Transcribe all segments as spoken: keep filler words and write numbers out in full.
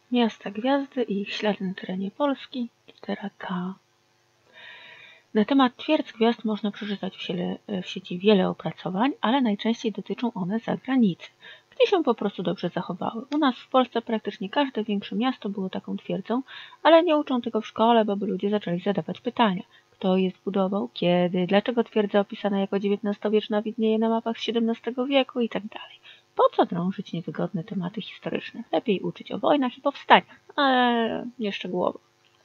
Miasta gwiazdy i ich ślady na terenie Polski, litera K. Na temat twierdz gwiazd można przeczytać w, siele, w sieci wiele opracowań, ale najczęściej dotyczą one zagranicy, gdzie się po prostu dobrze zachowały. U nas w Polsce praktycznie każde większe miasto było taką twierdzą, ale nie uczą tego w szkole, bo by ludzie zaczęli zadawać pytania. Kto je zbudował, kiedy, dlaczego twierdza opisana jako dziewiętnastowieczna widnieje na mapach z siedemnastego wieku i tak dalej. Po co drążyć niewygodne tematy historyczne? Lepiej uczyć o wojnach i powstaniach, ale nie szczegółowo.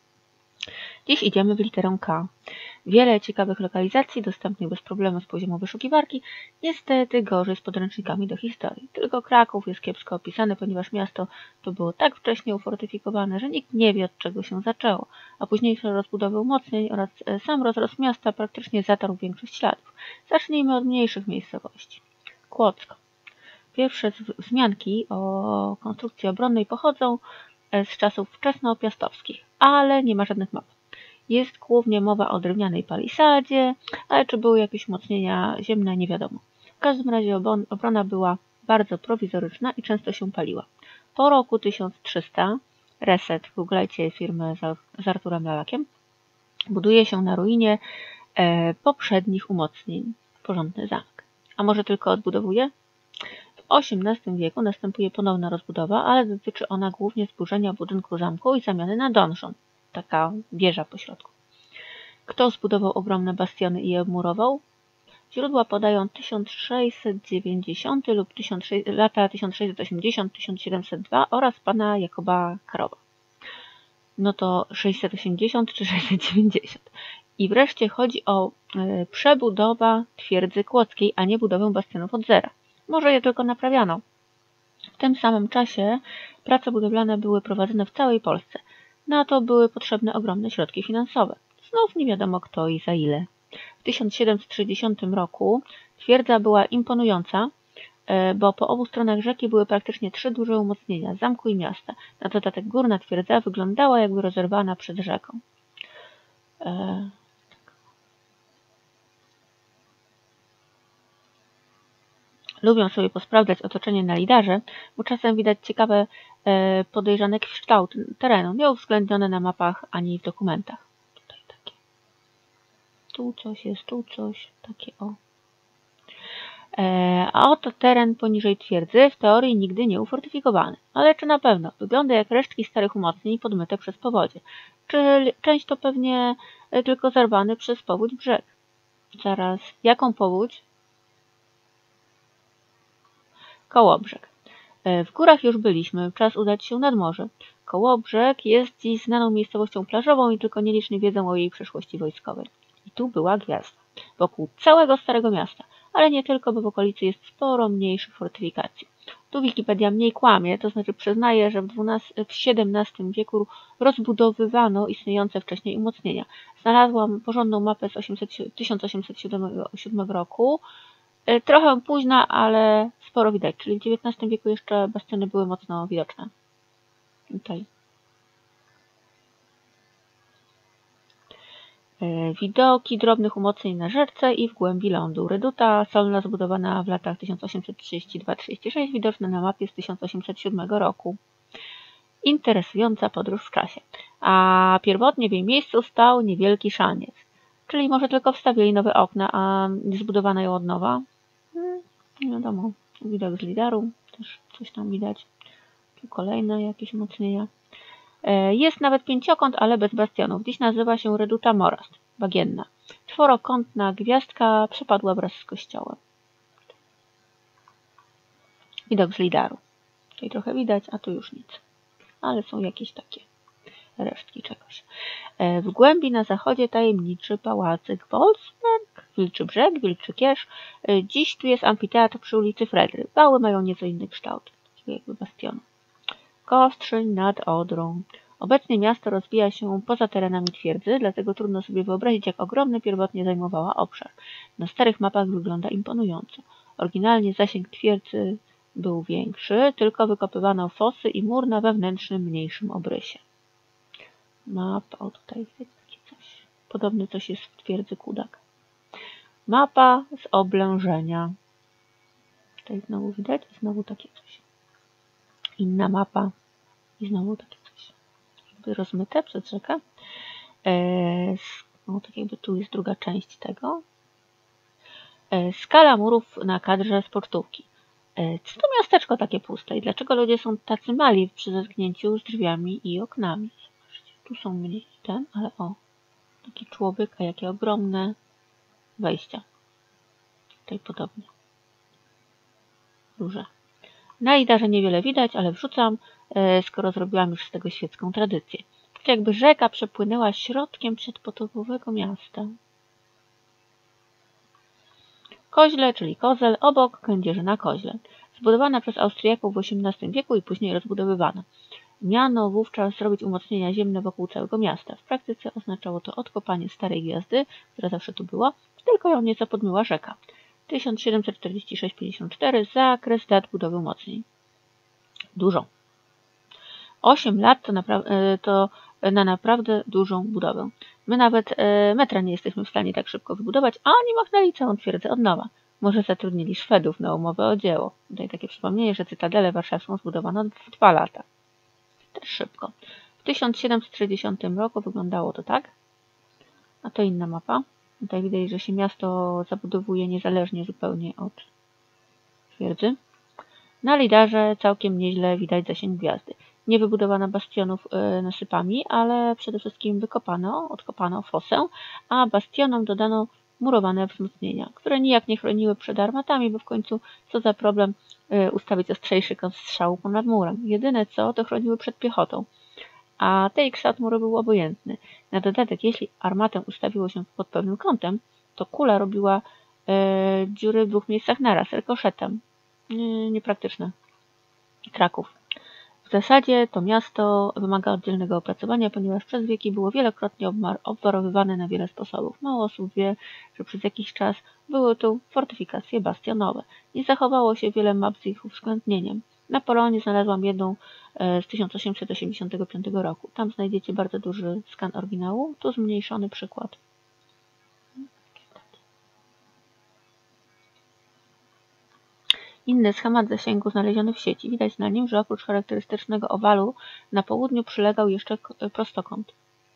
Dziś idziemy w literę K. Wiele ciekawych lokalizacji dostępnych bez problemu z poziomu wyszukiwarki, niestety gorzej z podręcznikami do historii. Tylko Kraków jest kiepsko opisany, ponieważ miasto to było tak wcześnie ufortyfikowane, że nikt nie wie, od czego się zaczęło, a późniejsze rozbudowy umocnień oraz sam rozrost miasta praktycznie zatarł większość śladów. Zacznijmy od mniejszych miejscowości. Kłodzko. Pierwsze wzmianki o konstrukcji obronnej pochodzą z czasów wczesnopiastowskich, ale nie ma żadnych map. Jest głównie mowa o drewnianej palisadzie, ale czy były jakieś umocnienia ziemne, nie wiadomo. W każdym razie obrona była bardzo prowizoryczna i często się paliła. Po roku tysiąc trzysta, Reset, googlejcie firmę z Arturem Lalakiem, buduje się na ruinie e, poprzednich umocnień porządny zamek. A może tylko odbudowuje? W osiemnastym wieku następuje ponowna rozbudowa, ale dotyczy ona głównie zburzenia budynku zamku i zamiany na donżon. Taka wieża po środku. Kto zbudował ogromne bastiony i je obmurował? Źródła podają tysiąc sześćset dziewięćdziesiąty lub lata tysiąc sześćset osiemdziesiąty do tysiąc siedemset drugiego oraz pana Jakuba Karowa. No to sześćset osiemdziesiąt czy sześćset dziewięćdziesiąt. I wreszcie chodzi o y, przebudowę twierdzy kłodzkiej, a nie budowę bastionów od zera. Może je tylko naprawiano. W tym samym czasie prace budowlane były prowadzone w całej Polsce. Na to były potrzebne ogromne środki finansowe. Znów nie wiadomo kto i za ile. W tysiąc siedemset sześćdziesiątym roku twierdza była imponująca, bo po obu stronach rzeki były praktycznie trzy duże umocnienia zamku i miasta. Na dodatek górna twierdza wyglądała jakby rozerwana przed rzeką. Lubią sobie posprawdzać otoczenie na lidarze, bo czasem widać ciekawe, podejrzane kształty terenu, nie uwzględnione na mapach ani w dokumentach. Tutaj takie. Tu coś jest, tu coś, takie o. A oto teren poniżej twierdzy, w teorii nigdy nie ufortyfikowany. Ale czy na pewno? Wygląda jak resztki starych umocnień podmyte przez powodzie. Czy część to pewnie tylko zarwany przez powódź brzeg? Zaraz, jaką powódź? Kołobrzeg. W górach już byliśmy, czas udać się nad morze. Kołobrzeg jest dziś znaną miejscowością plażową i tylko nieliczni wiedzą o jej przeszłości wojskowej. I tu była gwiazda, wokół całego Starego Miasta, ale nie tylko, bo w okolicy jest sporo mniejszych fortyfikacji. Tu Wikipedia mniej kłamie, to znaczy przyznaje, że w, dwunastym, w siedemnastym wieku rozbudowywano istniejące wcześniej umocnienia. Znalazłam porządną mapę z tysiąc osiemset siódmego roku, trochę późna, ale sporo widać, czyli w dziewiętnastym wieku jeszcze bastiony były mocno widoczne. Tutaj. Widoki drobnych umocnień na rzece i w głębi lądu. Reduta solna zbudowana w latach tysiąc osiemset trzydziesty drugi do trzydziestego szóstego, widoczna na mapie z tysiąc osiemset siódmego roku. Interesująca podróż w czasie. A pierwotnie w jej miejscu stał niewielki szaniec. Czyli może tylko wstawili nowe okna, a nie zbudowano ją od nowa? Hmm, nie wiadomo. Widok z lidaru. Też coś tam widać. Tu kolejne jakieś umocnienia. Jest nawet pięciokąt, ale bez bastionów. Dziś nazywa się Reduta Morast, bagienna. Czworokątna gwiazdka przepadła wraz z kościołem. Widok z lidaru. Tutaj trochę widać, a tu już nic. Ale są jakieś takie resztki czegoś. W głębi na zachodzie tajemniczy pałacyk Wolfsberg, Wilczy Brzeg, Wilczy Kierz. Dziś tu jest amfiteatr przy ulicy Fredry. Wały mają nieco inny kształt, jakby bastionu. Kostrzyń nad Odrą. Obecnie miasto rozwija się poza terenami twierdzy, dlatego trudno sobie wyobrazić, jak ogromny pierwotnie zajmowała obszar. Na starych mapach wygląda imponująco. Oryginalnie zasięg twierdzy był większy, tylko wykopywano fosy i mur na wewnętrznym, mniejszym obrysie. Mapa, o tutaj jest takie coś. Podobne coś jest w twierdzy Kudak. Mapa z oblężenia. Tutaj znowu widać, znowu takie coś. Inna mapa. I znowu takie coś jakby rozmyte przez rzekę. No, tak jakby tu jest druga część tego. Skala murów na kadrze sportówki. Co to miasteczko takie puste i dlaczego ludzie są tacy mali przy zetknięciu z drzwiami i oknami? Zobaczcie, tu są mniej ten, ale o, taki człowiek, a jakie ogromne wejścia. Tutaj podobnie. Duże. Na lidarze niewiele widać, ale wrzucam, skoro zrobiłam już z tego świecką tradycję. Tak jakby rzeka przepłynęła środkiem przedpotopowego miasta. Koźle, czyli Kozel, obok Kędzierzy na Koźle. Zbudowana przez Austriaków w osiemnastym wieku i później rozbudowywana. Miano wówczas zrobić umocnienia ziemne wokół całego miasta. W praktyce oznaczało to odkopanie starej gwiazdy, która zawsze tu była, tylko ją nieco podmyła rzeka. tysiąc siedemset czterdzieści sześć do pięćdziesiąt cztery zakres dat budowy umocnień. Dużo. osiem lat to, napra to na naprawdę dużą budowę. My nawet e, metra nie jesteśmy w stanie tak szybko wybudować, a oni machnęli całą twierdzę od nowa. Może zatrudnili Szwedów na umowę o dzieło. Tutaj takie przypomnienie, że Cytadelę Warszawską zbudowano w dwa lata. Też szybko. W tysiąc siedemset sześćdziesiątym roku wyglądało to tak. A to inna mapa. Tutaj widać, że się miasto zabudowuje niezależnie zupełnie od twierdzy. Na lidarze całkiem nieźle widać zasięg gwiazdy. Nie wybudowano bastionów y, nasypami, ale przede wszystkim wykopano, odkopano fosę, a bastionom dodano murowane wzmocnienia, które nijak nie chroniły przed armatami, bo w końcu co za problem y, ustawić ostrzejszy kąt strzału ponad murem. Jedyne co, to chroniły przed piechotą, a tej kształt muru był obojętny. Na dodatek, jeśli armatę ustawiło się pod pewnym kątem, to kula robiła y, dziury w dwóch miejscach naraz, rykoszetem. Y, niepraktyczne. Kraków. W zasadzie to miasto wymaga oddzielnego opracowania, ponieważ przez wieki było wielokrotnie obwarowywane na wiele sposobów. Mało osób wie, że przez jakiś czas były tu fortyfikacje bastionowe. Nie zachowało się wiele map z ich uwzględnieniem. Na Polonie znalazłam jedną z tysiąc osiemset osiemdziesiątego piątego roku. Tam znajdziecie bardzo duży skan oryginału, tu zmniejszony przykład. Inny schemat zasięgu znaleziony w sieci. Widać na nim, że oprócz charakterystycznego owalu na południu przylegał jeszcze prostokąt.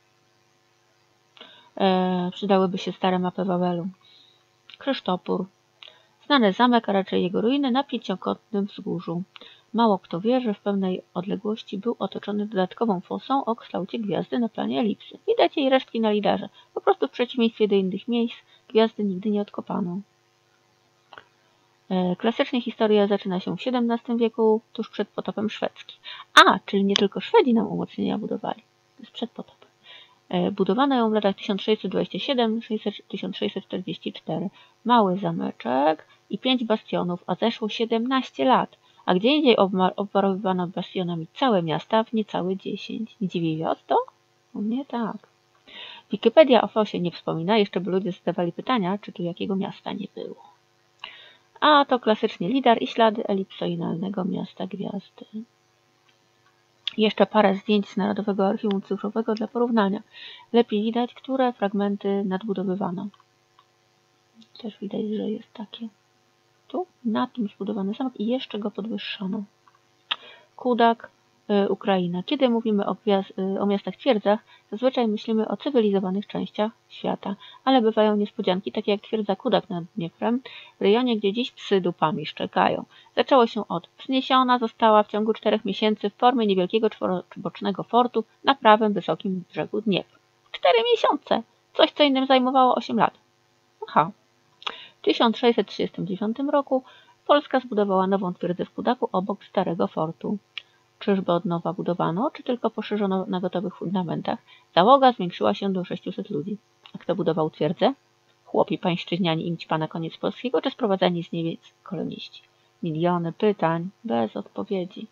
E, przydałyby się stare mapy Wawelu. Krzysztopór. Znany zamek, a raczej jego ruiny na pięciokątnym wzgórzu. Mało kto wie, że w pewnej odległości był otoczony dodatkową fosą o kształcie gwiazdy na planie elipsy. Widać jej resztki na lidarze. Po prostu w przeciwieństwie do innych miejsc gwiazdy nigdy nie odkopano. Klasycznie historia zaczyna się w siedemnastym wieku, tuż przed potopem szwedzkim. A, czyli nie tylko Szwedzi nam umocnienia budowali. To jest przed potopem. Budowano ją w latach tysiąc sześćset dwadzieścia siedem do tysiąc sześćset czterdzieści cztery. Mały zameczek i pięć bastionów, a zeszło siedemnaście lat. A gdzie indziej obwarowywano bastionami całe miasta w niecałe dziesięć. Nie dziwi was to? No nie tak. Wikipedia o fosie nie wspomina, jeszcze by ludzie zadawali pytania, czy tu jakiego miasta nie było. A to klasycznie lidar i ślady elipsoidalnego miasta gwiazdy. Jeszcze parę zdjęć z Narodowego Archiwum Cyfrowego dla porównania. Lepiej widać, które fragmenty nadbudowywano. Też widać, że jest takie. Tu na tym zbudowany zamek i jeszcze go podwyższono. Kudak, y, Ukraina. Kiedy mówimy o, y, o miastach twierdzach, zazwyczaj myślimy o cywilizowanych częściach świata, ale bywają niespodzianki, takie jak twierdza Kudak nad Dnieprem, w rejonie, gdzie dziś psy dupami szczekają. Zaczęło się od wzniesiona została w ciągu czterech miesięcy w formie niewielkiego czworobocznego fortu na prawym wysokim brzegu Dniepru. Cztery miesiące! Coś, co innym zajmowało osiem lat. Aha. W tysiąc sześćset trzydziestym dziewiątym roku Polska zbudowała nową twierdzę w Kudaku obok starego fortu. Czyżby od nowa budowano, czy tylko poszerzono na gotowych fundamentach? Załoga zwiększyła się do sześciuset ludzi. A kto budował twierdzę? Chłopi pańszczyźniani i ćpa na koniec polskiego, czy sprowadzani z Niemiec koloniści? Miliony pytań, bez odpowiedzi.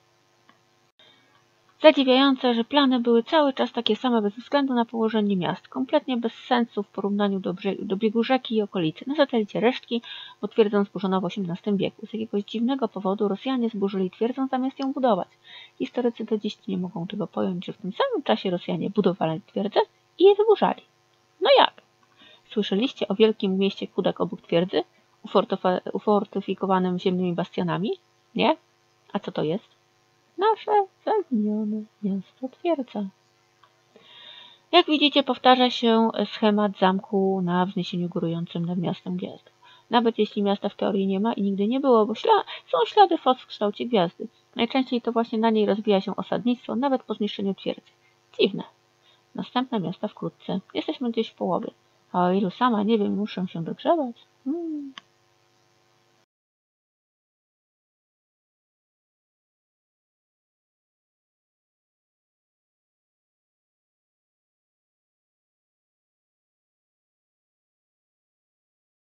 Zadziwiające, że plany były cały czas takie same bez względu na położenie miast. Kompletnie bez sensu w porównaniu do, do biegu rzeki i okolicy. Na satelicie resztki, bo twierdzę zburzono w osiemnastym wieku. Z jakiegoś dziwnego powodu Rosjanie zburzyli twierdzę zamiast ją budować. Historycy do dziś nie mogą tego pojąć, że w tym samym czasie Rosjanie budowali twierdzę i je wyburzali. No jak? Słyszeliście o wielkim mieście Kudak obok twierdzy? Ufortyfikowanym ziemnymi bastionami? Nie? A co to jest? Nasze zaginione miasto twierdza. Jak widzicie, powtarza się schemat zamku na wzniesieniu górującym nad miastem gwiazdy. Nawet jeśli miasta w teorii nie ma i nigdy nie było, bo śla są ślady fos w kształcie gwiazdy. Najczęściej to właśnie na niej rozwija się osadnictwo, nawet po zniszczeniu twierdzy. Dziwne. Następne miasta wkrótce. Jesteśmy gdzieś w połowie. A o ilu sama nie wiem, muszę się dogrzewać. Hmm.